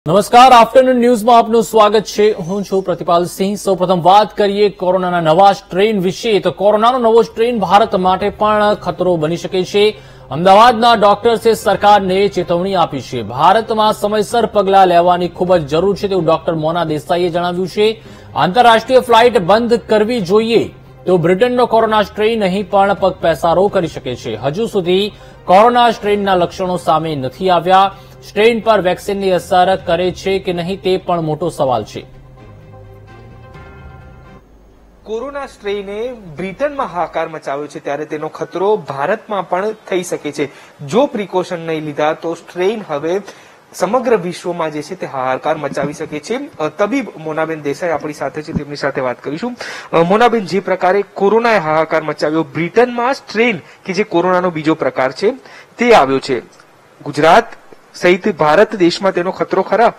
નમસ્કાર, આફ્ટરનૂન ન્યૂઝમાં આપનું સ્વાગત છે. હું છું પ્રતિપાલ સિંહ. સૌપ્રથમ વાત કરીએ કોરોનાના નવા સ્ટ્રેન વિશે. તો કોરોનાનો નવો સ્ટ્રેન ભારત માટે પણ ખતરો બની શકે છે. અમદાવાદના ડોક્ટર્સે સરકારને ચેતવણી આપી છે. ભારતમાં સમયસર પગલાં લેવાની ખૂબ જ જરૂર છે તેવું ડોક્ટર મોના દેસાઈએ જણાવ્યું છે. આંતરરાષ્ટ્રીય ફ્લાઇટ બંધ કરવી જોઈએ તો બ્રિટનનો કોરોના સ્ટ્રેન અહીં પણ પગપેસારો કરી શકે છે. હજુ સુધી કોરોના સ્ટ્રેનના લક્ષણો સામે નથી આવ્યા. સ્ટ્રેન પર વેક્સિનની અસર કરે છે કે નહીં તે પણ મોટો સવાલ છે. કોરોના સ્ટ્રેને બ્રિટનમાં હાહાકાર મચાવ્યો છે ત્યારે તેનો ખતરો ભારતમાં પણ થઈ શકે છે. જો પ્રિકોશન નહીં લીધા તો સ્ટ્રેન હવે સમગ્ર વિશ્વમાં જે છે તે હાહાકાર મચાવી શકે છે. તબીબ મોનાબેન દેસાઈ આપણી સાથે છે, તેમની સાથે વાત કરીશું. મોનાબેન, જે પ્રકારે કોરોનાએ હાહાકાર મચાવ્યો બ્રિટનમાં, સ્ટ્રેન કે જે કોરોનાનો બીજો પ્રકાર છે તે આવ્યો છે, ગુજરાત સહિત ભારત દેશમાં તેનો ખતરો ખરા?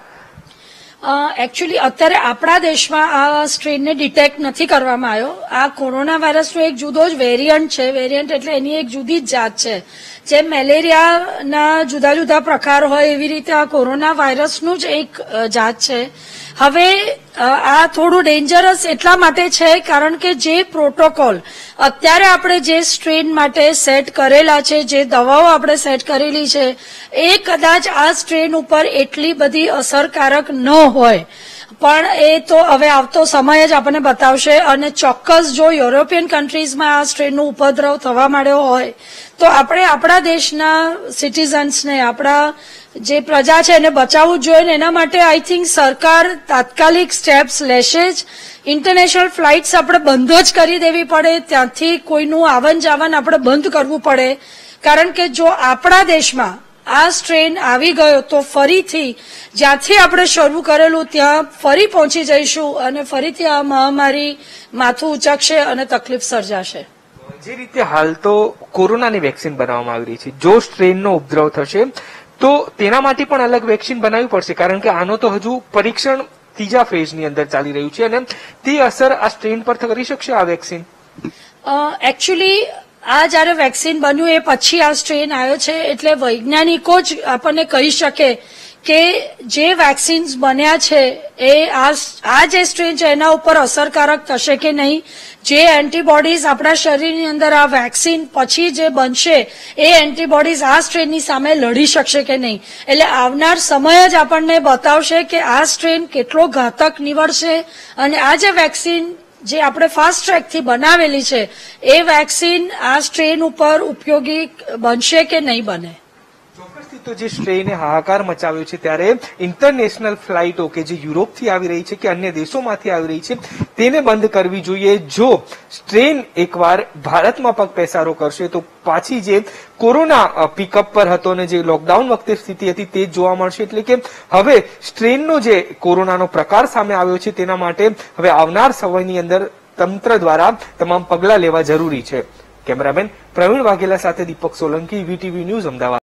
એકચ્યુઅલી અત્યારે આપણા દેશમાં આ સ્ટ્રેનને ડિટેક્ટ નથી કરવામાં આવ્યો. આ કોરોના વાયરસનો એક જુદો જ વેરિયન્ટ છે. વેરિયન્ટ એટલે એની એક જુદી જ જાત છે. જેમ મેલેરિયાના જુદા જુદા પ્રકાર હોય એવી રીતે આ કોરોના વાયરસનું જ એક જાત છે. હવે આ થોડું ડેન્જરસ એટલા માટે છે કારણ કે જે પ્રોટોકોલ અત્યારે આપણે જે સ્ટ્રેન માટે સેટ કરેલા છે, જે દવાઓ આપણે સેટ કરેલી છે, એ કદાચ આ સ્ટ્રેન ઉપર એટલી બધી અસરકારક ન હોય. પણ એ તો હવે આવતો સમય જ આપણને બતાવશે. અને ચોક્કસ જો યુરોપિયન કન્ટ્રીઝમાં આ સ્ટ્રેનનો ઉપદ્રવ થવા માંડ્યો હોય તો આપણે આપણા દેશના સિટીઝન્સને, આપણા જે પ્રજા છે એને બચાવવું જ જોઈએ. એના માટે આઈ થિંક સરકાર તાત્કાલિક સ્ટેપ્સ લેશે જ. ઇન્ટરનેશનલ ફ્લાઇટ્સ આપણે બંધ જ કરી દેવી પડે, ત્યાંથી કોઈનું આવન જાવન આપણે બંધ કરવું પડે. કારણ કે જો આપણા દેશમાં આ સ્ટ્રેન આવી ગયો તો ફરીથી જ્યાંથી આપણે શરૂ કરેલું ત્યાં ફરી પહોંચી જઈશું અને ફરીથી આ મહામારી માથું ઉચકશે અને તકલીફ સર્જાશે. જે રીતે હાલ તો કોરોનાની વેક્સિન બનાવવામાં આવી રહી છે, જો સ્ટ્રેનનો ઉપદ્રવ થશે તો તેના માટે પણ અલગ વેક્સિન બનાવવી પડશે. કારણ કે આનો તો હજુ પરીક્ષણ ત્રીજા ફેઝની અંદર ચાલી રહ્યું છે અને તે અસર આ સ્ટ્રેન પર કરી શકશે આ વેક્સિન? એકચ્યુઅલી આ જયારે વેક્સિન બન્યું એ પછી આ સ્ટ્રેન આવ્યો છે, એટલે વૈજ્ઞાનિકો જ આપણને કહી શકે કે જે વેક્સિન્સ બન્યા છે એ આ જે સ્ટ્રેન છે એના ઉપર અસરકારક થશે કે નહીં. જે એન્ટીબોડીઝ આપણા શરીરની અંદર આ વેક્સિન પછી જે બનશે એ એન્ટીબોડીઝ આ સ્ટ્રેનની સામે લડી શકશે કે નહીં. એટલે આવનાર સમય જ આપણને બતાવશે કે આ સ્ટ્રેન કેટલો ઘાતક નીવડશે અને આ જે વેક્સિન જે આપણે ફાસ્ટ ટ્રેકથી બનાવેલી છે એ વેક્સિન આ સ્ટ્રેન ઉપર ઉપયોગી બનશે કે નહીં બને. ચોક્કસથી તો જે સ્ટ્રેને હાહાકાર મચાવ્યો છે ત્યારે ઇન્ટરનેશનલ ફ્લાઇટો કે જે યુરોપથી આવી રહી છે કે અન્ય દેશોમાંથી આવી રહી છે તેને બંધ કરવી જોઈએ. જો સ્ટ્રેન એકવાર ભારતમાં પગપેસારો કરશે તો પાછી જે કોરોના પિકઅપ પર હતો અને જે લોકડાઉન વખતે સ્થિતિ હતી તે જ જોવા મળશે. એટલે કે હવે સ્ટ્રેનનો જે કોરોનાનો પ્રકાર સામે આવ્યો છે તેના માટે હવે આવનાર સમયની અંદર તંત્ર દ્વારા તમામ પગલાં લેવા જરૂરી છે. કેમેરામેન પ્રવીણ વાઘેલા સાથે દીપક સોલંકી, વીટીવી ન્યૂઝ, અમદાવાદ.